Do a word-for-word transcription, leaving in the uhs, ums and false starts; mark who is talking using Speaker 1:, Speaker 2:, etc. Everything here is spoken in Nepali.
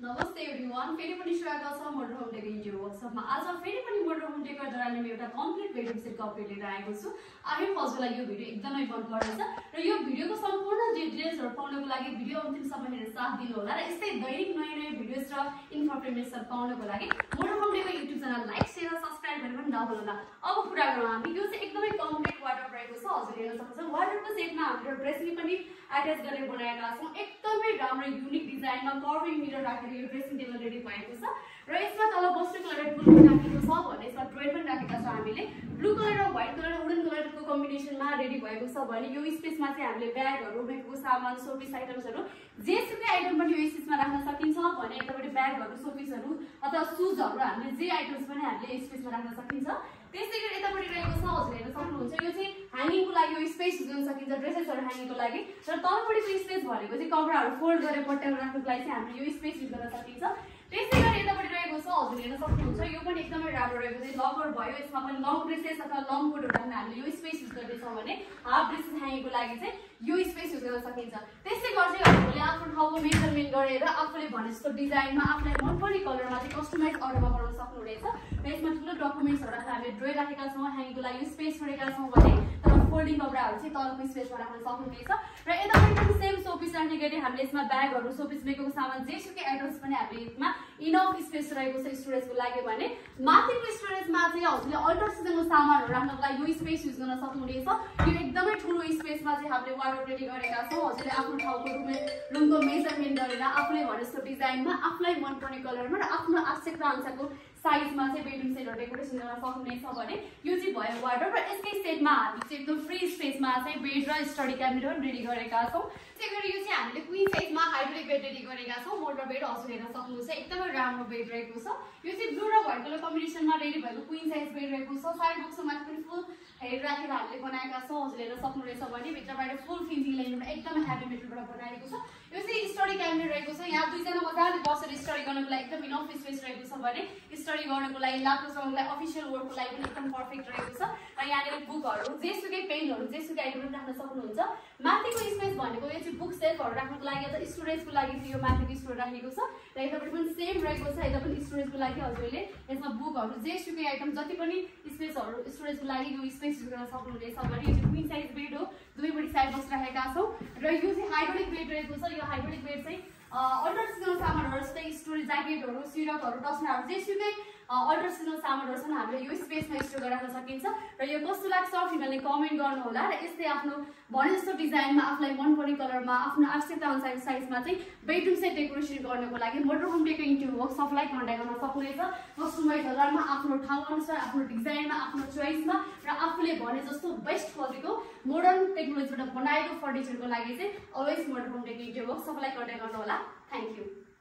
Speaker 1: नमस्ते एभ्रिवान, फेरि पनि स्वागत छ मोडुलर होम डेको युट्युब वर्कसपमा। आज फेरि पनि मोडुलर होम डेकोद्वारा म एउटा कम्प्लिट बेडरुम सेटको अपडेट लिएर आएको छु। आई होप हजुरलाई यो भिडियो एकदमै मन परेछ र यो भिडियोको सम्पूर्ण डिटेल्सहरु पाउनको लागि भिडियो अन्तिमसम्म हेरेर साथ दिनु होला र यस्तै दैनिक नयाँ नयाँ भिडियोज र इन्फर्मेसन पाउनको लागि modular home deco YouTube channel like share र सब्स्क्राइब गर्न पनि नभुल्नुहोला। अब कुरा गरौँ हामी, यो चाहिँ एकदमै कम्प्लिट वार्डरोब रहेको छ। हजुर हेर्न सक्नुहुन्छ वार्डरोबको सेटमा हामीले ड्रेसिङ पनि अट्याच गरेर बनाएका छौं। एकदमै राम्रो युनिक डिजाइनमा कर्भिङ मिरर राखेर यो ड्रेसिङ टेबल रेडी भएको छ र यसमा तल बस्नुको लागि फुल राखेको छ भने यसमा ड्रोयर पनि राखेका छौं हामीले। ब्लू कलर र व्हाइट कलर र वुडन कलरको कम्बिनेसनमा रेडी भएको छ भने यो स्पेसमा चाहिँ हामीले ब्यागहरु, मेकअपको सामान, सोपिस आइटम्सहरु जेसुकै आइटम पनि यो स्पेसमा राख्न सकिन्छ भने यतापटि ब्यागहरु, सोपिसहरु अथवा सुजहरु हामीले जे आइटम्स पनि हामीले स्पेसमा राख्न सकिन्छ। त्यसैगरी यतापटि रहेको छ हजुर हेर्न सक्नुहुन्छ, यो चाहिँ ह्याङ्गिङको लागि यो स्पेस युज गर्न सकिन्छ, ड्रेसेसहरु ह्याङ्गिङको लागि। र तलपटिको स्पेस भनेको चाहिँ कपडाहरु फोल्ड गरेर पट्याएर राख्नको लागि चाहिँ हामीले यो स्पेस युज गर्न सकिन्छ। त्यसैगरी यतापटि रहेको छ हजुर हेर्न सक्नुहुन्छ, यो पनि एकदमै राम्रो रहेको छ। लगर भयो, यसमा पनि लङ ड्रेसेस अथवा लङ कोटहरु राख्न हामीले यो स्पेस युज गर्दैछौँ भने हाफ ड्रेसेस ह्याङ्गिङको लागि चाहिँ यो स्पेस युज गर्न सकिन्छ। त्यसै गरी हामीले आफ्नो ठाउँको मेजरमेन्ट गरेर आफूले भने जस्तो डिजाइनमा आफूलाई मनपर्ने कलरमा चाहिँ कस्टमाइज अर्डरमा बनाउन सक्नुहुनेछ। र यसमा ठुलो डकुमेन्ट्सहरु राख्न हामीले ड्रोयर राखेका छौं, ह्याङ्गिङको लागि स्पेस छोडेका छौं भने तर फोल्डिङ कपडाहरु चाहिँ तलको स्पेसमा राख्न सक्नुहुनेछ। र यतापटि पनि सेम सोपिस राख्ने गरी हामीले यसमा ब्यागहरु, सोपिस, मेकअपको सामान जेसुकै आइटम्स पनि हामीले यसमा इनफ स्पेस रहेको छ स्टोरेजको लागि भने माथिको स्टोरेजमा चाहिँ हजुरले अल्टर सिजनको सामानहरु राख्नको लागि यो स्पेस युज गर्न सक्नुहुनेछ। यो एकदमै ठूलो स्पेसमा चाहिँ हामीले वार्डरोब रेडी गरेका छौं। हजुरले आफ्नो ठाउँको रुम रुमको मेजरमेन्ट गरेर आफूले भने जस्तो डिजाइनमा आफूलाई मनपर्ने कलरमा र आफ्नो आवश्यकता अनुसारको साइजमा चाहिँ बेडरुम सेटहरु डेकोरेसन गर्न सक्नुहुनेछ भने यो चाहिँ भयो वार्डरोब। र यसकै सेटमा हामी चाहिँ एकदम फ्री स्पेसमा चाहिँ बेड र स्टडी क्याबिनेट पनि रेडी गरेका छौं। त्यसैगरी यो चाहिँ हामीले क्वीन साइजमा हाइड्रोलिक बेड रेडी गरेका छौं। मोडुलर बेड हजुर हेर्न सक्नुहुन्छ, एकदमै राम्रो बेड रहेको छ। यो चाहिँ ब्लू र व्हाइट कलर कम्बिनेसनमा रेडी भएको क्वीन साइज बेड रहेको छ। साइड बक्समा पनि फुल हेड राखेर हामीले बनाएका छौं। हजुर हेर्न सक्नुहुनेछ भने भित्रबाट फुल फिनिशिङ लाइनमा एकदमै हेभी मेटेरियलबाट बनाएको छ। यो चाहिँ स्टडी क्याबिनेट रहेको छ। यहाँ दुईजना मजाले बसेर स्टडी गर्नको लागि एकदम इनफ स्पेस रहेको छ भने स्टडी गर्नको लागि, ल्यापटप चलाउनको लागि, अफिसियल वर्कको लागि पनि एकदम पर्फेक्ट रहेको छ। र यहाँनिर बुकहरु, जेसुकै पेनहरु, जेसुकै आइटम पनि राख्न सक्नुहुन्छ। माथिको स्पेस भनेको यो चाहिँ बुक सेल्फहरु राख्नको लागि अथवा स्टोरेजको लागि चाहिँ यो माथिको स्टोरेज राखेको छ। र यतापटि पनि सेम रहेको छ, यता पनि स्टोरेजको लागि हजुरले यसमा बुकहरु, जेसुकै आइटम जति पनि स्पेसहरु स्टोरेजको लागि यो स्पेस युज गर्न सक्नुहुनेछ भने यो चाहिँ क्वीन साइज बेड हो। दुईपटि साइड बक्स राखेका छौं र यो चाहिँ हाइड्रोलिक बेड रहेको छ। यो हाइड्रोलिक बेड चाहिँ अल्टर सिजनल सामानहरु जस्तै स्टोरेज ज्याकेटहरु, सिरकहरु, टस्नाहरु जेसुकै अल्टर सिजनल सामानहरु छन् हामीले यो स्पेसमा स्टोर गर्न राख्न सकिन्छ। र यो कस्तो लाग्छ फिमेलले कमेन्ट गर्नु होला। र यस्तै आफ्नो भने जस्तो डिजाइनमा आफूलाई मनपर्ने कलरमा आफ्नो आवश्यकता अनुसार साइजमा चाहिँ बेडरुम सेट डेकोरेसन गर्नको लागि मोडुलर होम डेको युट्युब वर्कसपलाई कन्ट्याक्ट गर्न सक्नुहुनेछ। कस्टमाइज कलरमा, आफ्नो ठाउँ अनुसार, आफ्नो डिजाइनमा, आफ्नो चोइसमा र आफूले भने जस्तो बेस्ट क्वालिटीको मोडर्न टेक्नोलोजीबाट बनाएको फर्निचरको लागि चाहिँ always modular home deco YouTube वर्कसपलाई कन्ट्याक्ट गर्नु होला। Thank you.